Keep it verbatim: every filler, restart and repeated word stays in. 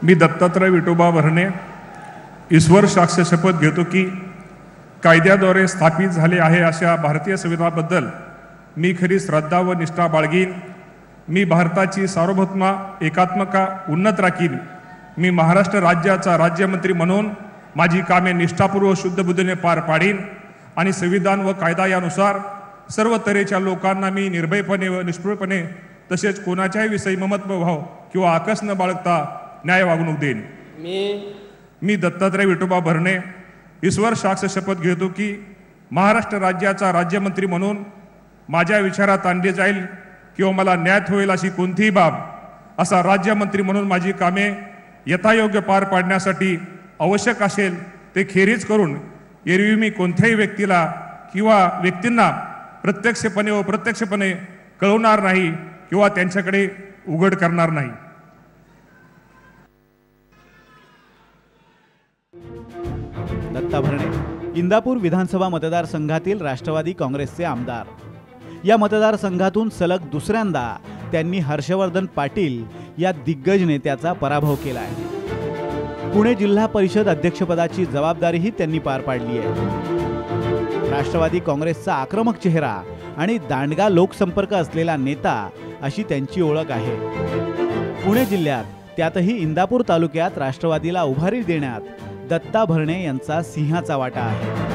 मी दत्तात्रय विठोबा भरणे ईश्वर साक्ष शपथ घेतो की कायद्याद्वारे स्थापित झाले आहे अशा भारतीय संविधानाबद्दल मी खरी श्रद्धा व निष्ठा बाळगीन। मी भारताची सार्वभौम एकात्मता उन्नत राखीन। मी महाराष्ट्र राज्याचा राज्यमंत्री म्हणून माझी कामे निष्ठापूर्वक शुद्ध बुद्धीने पार पाडीन आणि संविधान व कायदा यानुसार सर्व तऱ्हेच्या लोकांना मी निर्भयपणे व निष्ठुरपणे तसेच कोणाच्याही विषयी ममत्वभाव किंवा आकस न बाळगता न्याय वागणूक देईन। मी मी दत्तात्रय विठोबा भरणे ईश्वर साक्ष शपथ घेतो की महाराष्ट्र राज्याचा राज्यमंत्री म्हणून माझ्या विचारात आणले जाईल किंवा मला न्याय होईल अशी कोणतीही बाब असा राज्यमंत्री म्हणून माझी कामे यथायोग्य पार पाडण्यासाठी आवश्यक असेल ते खेरीज करून एरवी मी कोणत्याही व्यक्तीला किंवा व्यक्तींना प्रत्यक्षपणे व प्रत्यक्षपणे कळवणार नाही किंवा त्यांच्याकडे उघड करणार नाही। दत्ता भरणे इंदापूर विधानसभा मतदारसंघातील राष्ट्रवादी काँग्रेसचे आमदार। या मतदारसंघातून सलग दुसऱ्यांदा त्यांनी हर्षवर्धन पाटील या दिग्गज नेत्याचा पराभव केला आहे। पुणे जिल्हा परिषद अध्यक्षपदाची जबाबदारीही त्यांनी पार पाडली आहे। राष्ट्रवादी काँग्रेसचा आक्रमक चेहरा आणि दांडगा लोकसंपर्क असलेला नेता अशी त्यांची ओळख आहे। पुणे जिल्ह्यात त्यातही इंदापूर तालुक्यात राष्ट्रवादीला उभारी देण्यात दत्ता भरणे यांचा सिंहाचा वाटा आहे।